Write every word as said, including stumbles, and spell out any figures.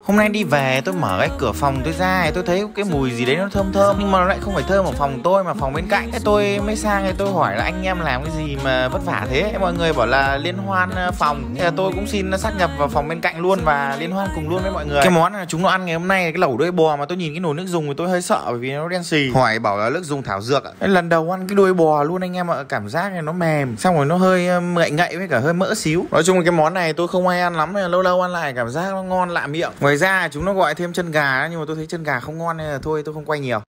Hôm nay đi về tôi mở cái cửa phòng tôi ra, tôi thấy cái mùi gì đấy nó thơm thơm, nhưng mà nó lại không phải thơm ở phòng tôi mà phòng bên cạnh. Thế tôi mới sang thì tôi hỏi là anh em làm cái gì mà vất vả thế? Mọi người bảo là liên hoan phòng. Thế là tôi cũng xin sát nhập vào phòng bên cạnh luôn và liên hoan cùng luôn với mọi người. Cái món là chúng nó ăn ngày hôm nay cái lẩu đuôi bò, mà tôi nhìn cái nồi nước dùng thì tôi hơi sợ bởi vì nó đen xì. Hỏi bảo là nước dùng thảo dược ạ. Lần đầu ăn cái đuôi bò luôn anh em ạ, cảm giác này nó mềm, xong rồi nó hơi ngậy ngậy với cả hơi mỡ xíu. Nói chung là cái món này tôi không hay ăn lắm, lâu lâu ăn lại cảm giác nó ngon lạ miệng. Ngoài ra chúng nó gọi thêm chân gà nhưng mà tôi thấy chân gà không ngon nên là thôi tôi không quay nhiều.